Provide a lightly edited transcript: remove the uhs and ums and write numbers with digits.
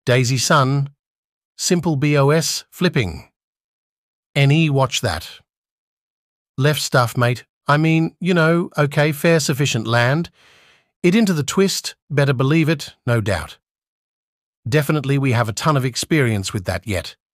Daisy Sun, simple BOS, flipping. NE watch that. Left stuff, mate. I mean, you know, okay, fair sufficient land. It into the twist, better believe it, no doubt. Definitely we have a ton of experience with that yet.